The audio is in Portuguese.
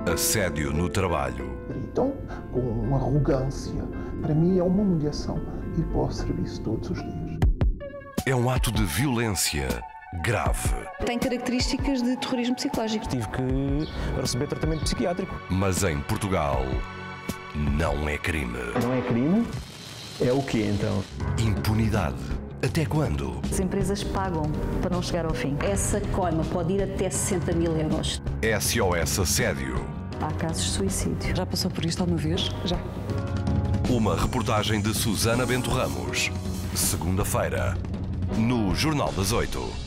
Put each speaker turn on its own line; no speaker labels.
Assédio no trabalho.
Gritam com arrogância. Para mim é uma humilhação ir para o serviço todos os dias.
É um ato de violência grave.
Tem características de terrorismo psicológico.
Tive que receber tratamento psiquiátrico.
Mas em Portugal não é crime.
Não é crime? É o quê então?
Impunidade. Até quando?
As empresas pagam para não chegar ao fim.
Essa coima pode ir até 60.000 euros.
SOS Assédio.
Há casos de suicídio.
Já passou por isto alguma vez? Já.
Uma reportagem de Susana Bento Ramos. Segunda-feira, no Jornal das 8.